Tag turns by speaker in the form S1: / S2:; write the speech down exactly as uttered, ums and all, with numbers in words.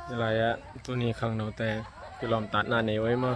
S1: lại áตัวนี้ข้างนอกแต่คือลอมตัดหน้านี้ไว้มา